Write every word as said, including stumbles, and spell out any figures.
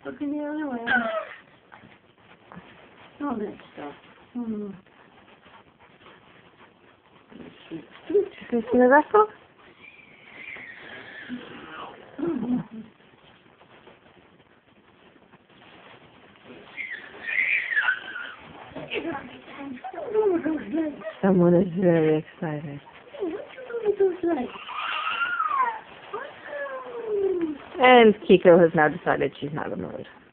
Looking the other way. All that stuff. Hmm. Can you see the vessel? Someone is very excited. And Kiko has now decided she's not in the mood.